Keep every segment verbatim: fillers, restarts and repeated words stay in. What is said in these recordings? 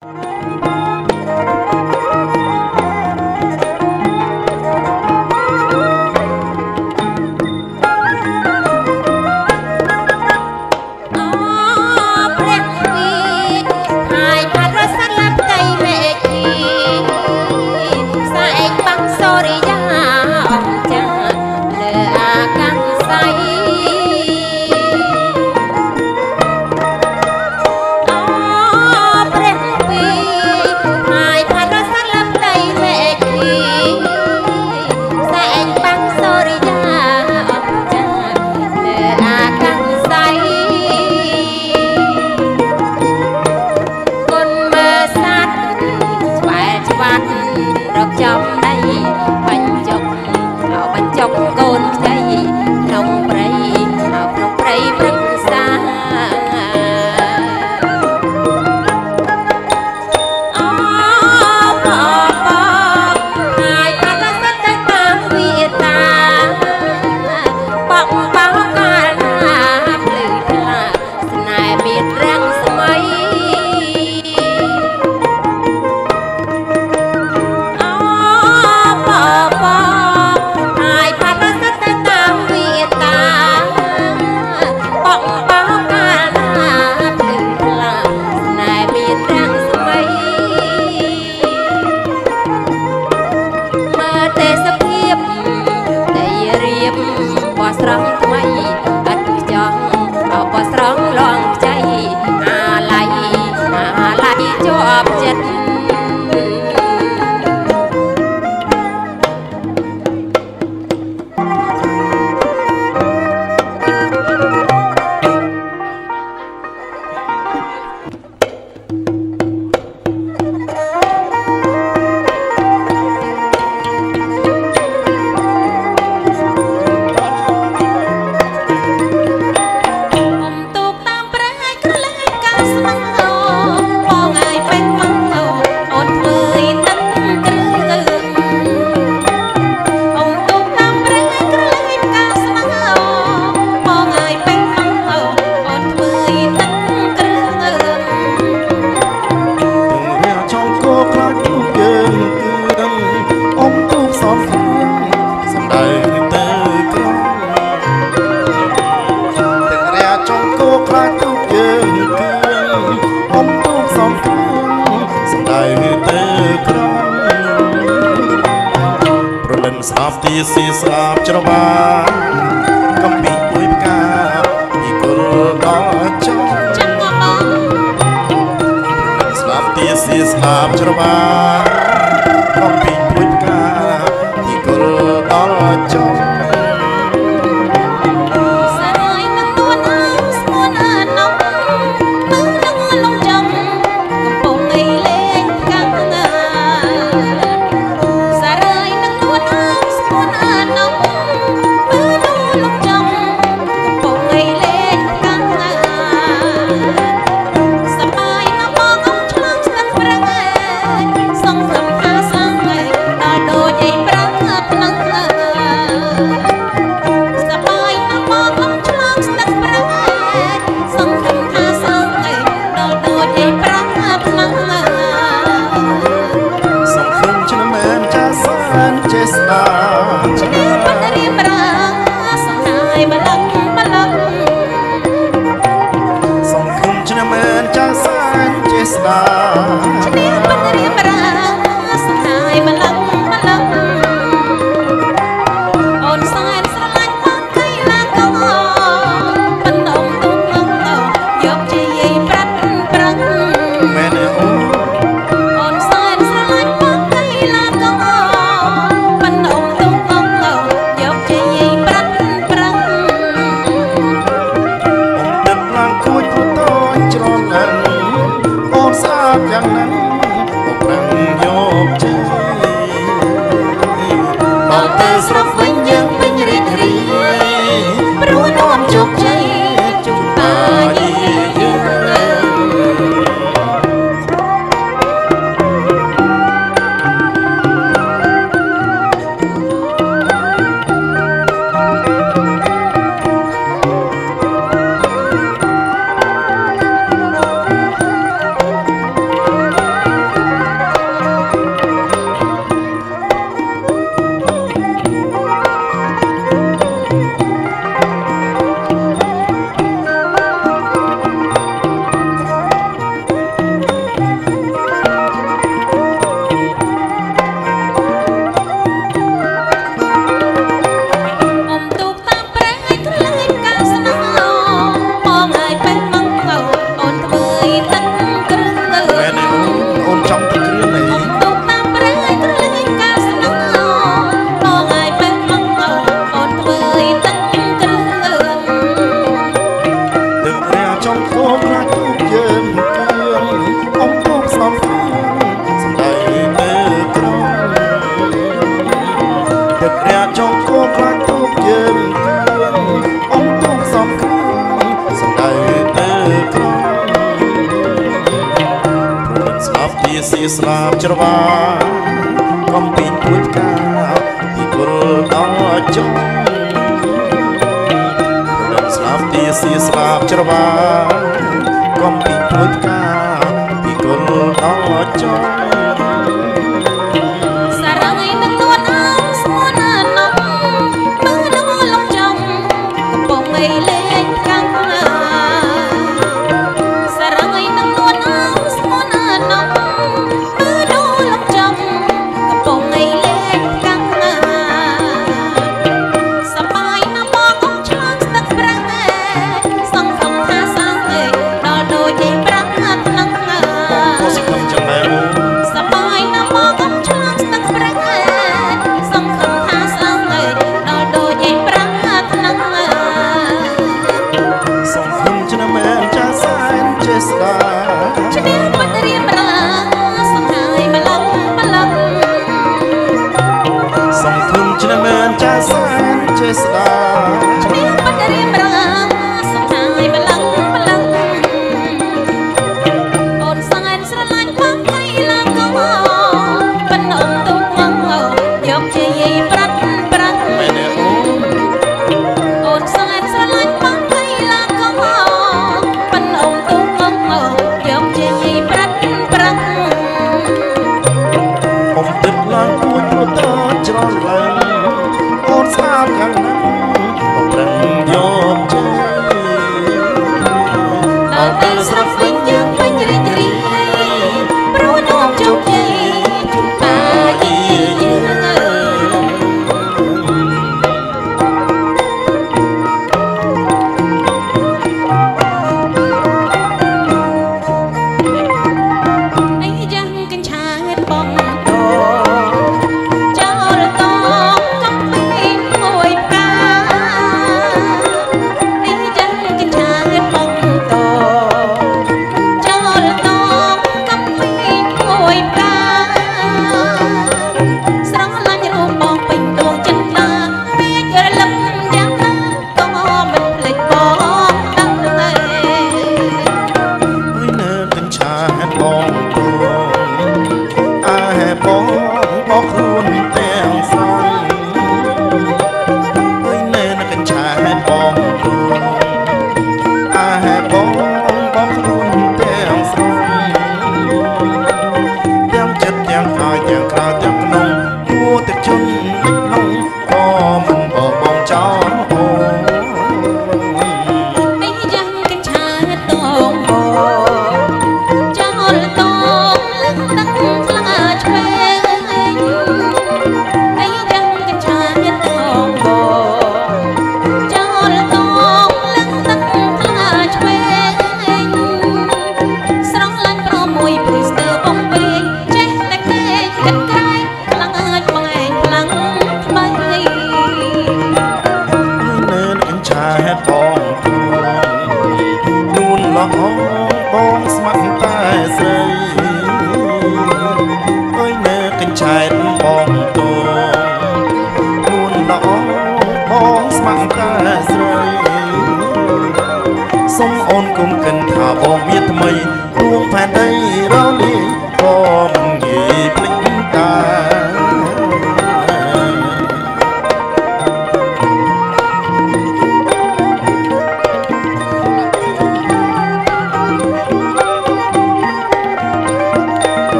Hãy subscribe cho kênh Ghiền Mì Gõ để không bỏ lỡ ស្លាប់ច្រវាកំពីពួយកាពីគល់ដល់ចុងស្លាប់ទីស៊ីស្លាប់ច្រវាកំពីពួយកាពីគល់ដល់ចុង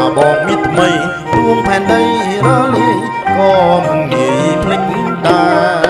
បងមានថ្មីទួងផែនដីរលាយក៏មិនងាយភ្លេចដែរ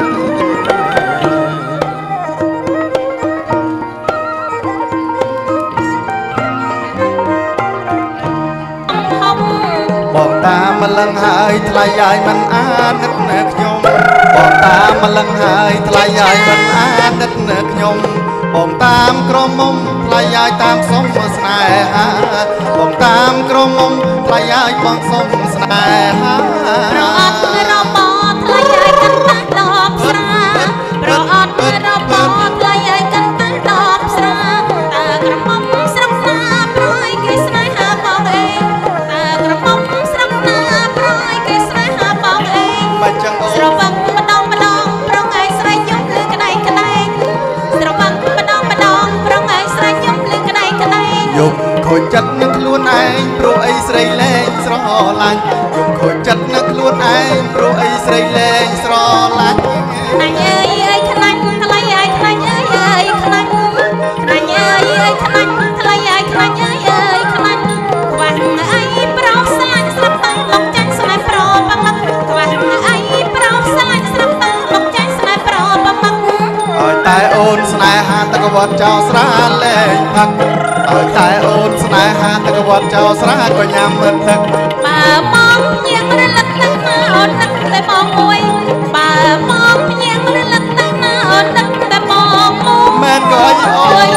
បងតាម្លឹងហើយថ្លៃហើយមិនអាណិតនៅខ្ញុំបងតាម្លឹងហើយថ្លៃហើយមិនអាណិតនៅខ្ញុំបងតាមក្រមុំថ្លៃហើយតាមសុំស្នេហាបងតាមក្រមុំថ្លៃហើយបងសុំស្នេហាប្រអត់របបថ្លៃហើយកាន់តែដបស្រាប្រអត់របបថ្លៃហើយកាន់តែដបស្រាតើក្រមុំស្រុកណាប្រយគេស្នេហាបងអេតើក្រមុំស្រុកណាប្រយគេស្នេហាបងអេមិនចឹងអូស្រវឹងម្ដងម្ដងប្រងឯងស្រែកយំលឺក្ដៃក្ដែងស្រវឹងម្ដងម្ដងប្រងឯងស្រែកយំលឺក្ដៃក្ដែងយំខូចចិត្តនឹងខ្លួនឯងព្រោះអីស្រីលែងស្រឡាញ់យំខូចចិត្តនឹងខ្លួនឯងព្រោះអីស្រីលែងស្រឡាញ់ខ្លាញ់អើយអើយខ្លាញ់ថ្លៃអើយខ្លាញ់អើយអើយខ្លាញ់ខ្លាញ់អើយអើយខ្លាញ់ថ្លៃអើយខ្លាញ់អើយអើយខ្លាញ់ខ្វះអីប្រោស្លាញ់ស្រាប់តែមកចាញ់ស្នេហ៍ប្របំណឹកខ្វះអីប្រោស្លាញ់ស្រាប់តែមកចាញ់ស្នេហ៍ប្របំណឹកឲ្យតែអូនស្នេហាតកវត្តចោលស្រាលែងផឹកឲ្យតែអូនស្នេហាតកវត្តចោលស្រាក៏ញ៉ាំមើលទឹកបើមកញៀងរលឹកទៅណាអូននឹកតែបងមួយបើមកញៀងរលឹកទៅណាអូននឹកតែបងមួយមែនក៏អូន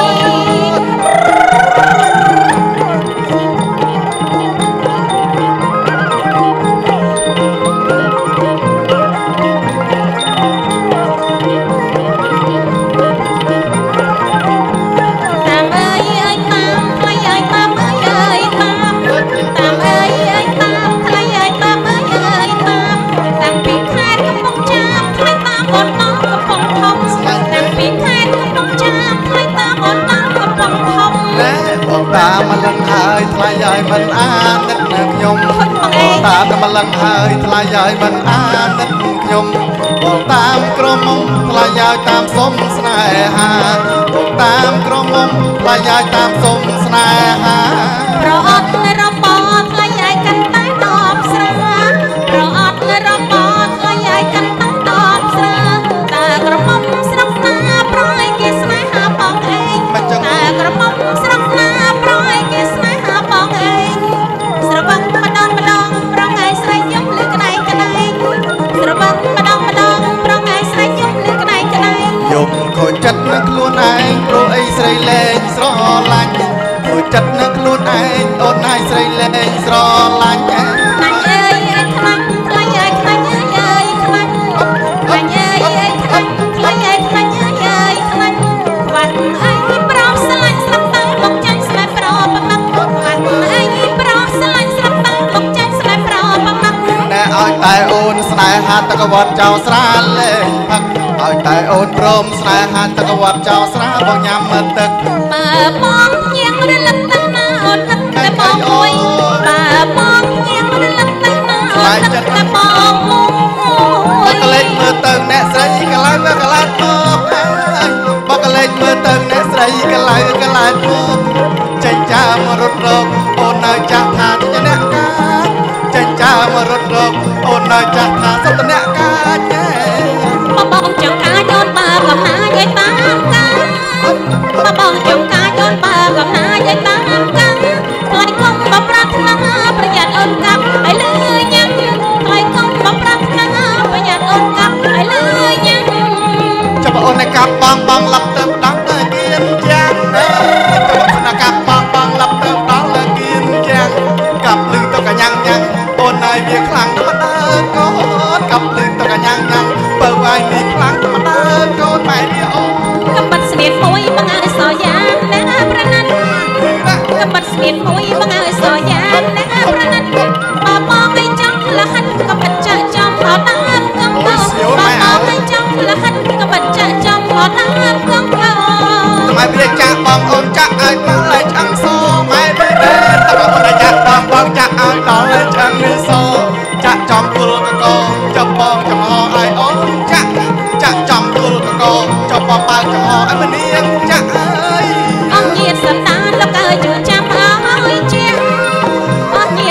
តាម្លឹងហើយថ្លៃហើយមិនអាណិតនៅខ្ញុំបងតាតែម្លឹងហើយថ្លៃហើយមិនអាណិតខ្ញុំបងតាមក្រមុំថ្លៃហើយតាមសុំស្នេហាបងតាមក្រមុំថ្លៃហើយតាមសុំស្នេហាប្រអត់របបថ្លៃហើយកាន់តែដបស្រាប្រអត់របបថ្លៃហើយកាន់តែដបស្រាតើក្រមុំស្រុកណាប្រយគេស្នេហាបងឯងតើក្រមុំស្រុកណាប្រយគេស្នេហាបងឯងស្រវឹងម្ដងម្ដងប្រងឯងស្រែកយំលឺក្ដៃក្ដែងស្រវឹងម្ដងម្ដងប្រងឯងស្រែកយំលឺក្ដៃក្ដែងយំខូចចិត្តនឹងខ្លួនឯងព្រោះអីស្រីលែងស្រឡាញ់ខូចចិត្តនឹងខ្លួនឯងអូនហើយស្រីលែងស្រឡាញ់ខ្លាញ់អើយអើយខ្លាញ់ខ្លាញ់អើយខ្លាញ់អើយអើយខ្លាញ់ខ្លាញ់អើយអើយខ្លាញ់ខ្លាញ់អើយខ្លាញ់អើយអើយខ្លាញ់ខ្វះអីប្រោស្លាញ់ស្រាប់តែមកចាញ់ស្នេហ៍ប្របំណឹកខ្វះអីប្រោស្លាញ់ស្រាប់តែមកចាញ់ស្នេហ៍ប្របំណឹកណែឲ្យតែអូនស្នេហាតកវត្តចោលស្រាលែងផឹកឲ្យតែអូនព្រមស្នេហាតកវត្តចោលស្រាបងញ៉ាំមើលទឹកបើបងញៀងរលឹកទៅណាអូននឹកតែបងមួយបើបងញៀងរលឹកទៅណាអូននឹកតែបងមួយបកលេចមើលទៅអ្នកស្រីកន្លែងមើលកន្លែងមកបកលេចមើលទៅអ្នកស្រីកន្លែងកន្លែងមកចេញចាមករត់រកអូននៅចាស់ថាជាអ្នកកាចេញចាមករត់រកអូននៅចាស់ថាសត្វអ្នកកាបបងចង្កាយអូនបើកំណាយឲ្យតាមកាបបងចង្កាយអូនបើកំណាយឲ្យតាមកាថ្លៃគុំបប្រាថ្នាប្រយ័ត្នអូនកាប់ឲ្យលឺញ៉ាំថ្លៃគុំបប្រាថ្នាប្រយ័ត្នអូនកាប់ឲ្យលឺញ៉ាំចាំអូនឲ្យកាប់បងបងលឹកទៅដល់ទៅគៀនចាំអើចាំអូនកាប់បងបងលឹកទៅដល់ទៅគៀនចាំកាប់លឺទៅកញ្ញាំងញ៉ាំងអូនឲ្យវាខ្លាំងទៅមកដើរកូនកាប់លឺទៅកញ្ញាំងញ៉ាំងបើវាយនេះខ្លាំងទៅមកដើរកូនម៉ែវាអូនកំបិតស្នៀតមួយបងឲ្យសយ៉ាងណាប្រណិតកំបិតស្នៀតមួយបងឲ្យសយ៉ាងណាប្រណិតបើបងឲ្យចង់លះហិនកំបិតចាក់ចំអត់តាមគំកោបើបងឲ្យចង់លះហិនកំបិតចាក់ចំអត់តាមគំកោម៉ែវាចាក់បងអូនចាក់ឲ្យដល់ឲ្យឆ្អឹងសម៉ែវាតើបងឲ្យចាក់បងបងចាក់ឲ្យដល់ឲ្យឆ្អឹងនេះសចាក់ចំគល់កកចំបងចំហឲ្យអូនចាក់ចាក់ចំគល់កកចំបងបើចំហឲ្យម្នាងចាក់អើយអង្គញាតសន្តានលោកអើយជួយចាំឲ្យជាអង្គញា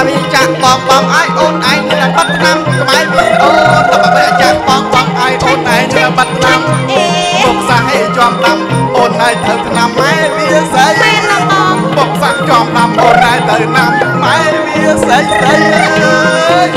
វាចាក់បងបងអាយអូនឯងនៅបាត់ឆ្នាំខ្មែរវាអូនតើបើចាក់បងបងអាយអូនឯងនៅបាត់ឆ្នាំបុកសាឲ្យជាប់ដាំអូនឯងទៅឆ្នាំម៉ែវាស្អីបុកសាជាប់ដាំអូនឯងទៅឆ្នាំម៉ែវាស្អីស្អីអើយ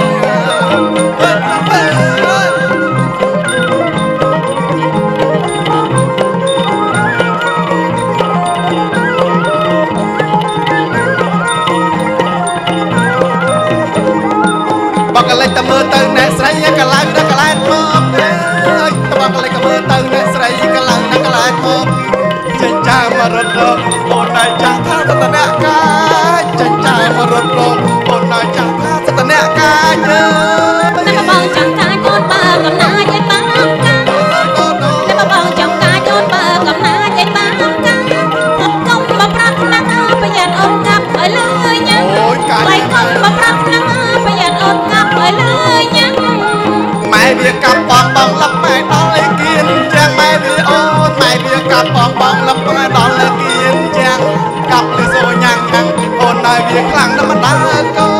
កលិចតមើលទៅអ្នកស្រីកន្លែងដល់កន្លែងមកអើយតបកលិចក៏មើលទៅអ្នកស្រីកន្លែងដល់កន្លែងមកចិញ្ចាមករត់រកអូនឯងចាស់ថាសតនៈកាយចិញ្ចាមរត់រកអូនឯងចាស់ថាសតនៈកាយអើយតែបងចាំកាយកូនបើកំណាចឲ្យបានកាតែបងចាំកាយកូនបើកំណាចឲ្យបានកាអត់កុំបប្រាក់ណាប្រយ័ត្នអូនកាប់ឲ្យលឿនញ៉ាំអូយកាយកុំបប្រាក់ណាប្រយ័ត្នអូនកាប់ឲ្យលឿនញ៉ាំម៉ែវាកាប់បងបងលឹកម៉ែដល់ឯគៀនចាំម៉ែវាអូនម៉ែវាកាប់បងបងលឹកម៉ែដល់ឯគៀនចាំកាប់លើសូញ៉ាំងអូនដល់វាខ្លាំងដល់មិនដើរកូ